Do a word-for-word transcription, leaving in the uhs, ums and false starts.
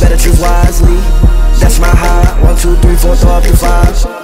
better choose wisely. That's my high. One, two, three, four, throw up your five.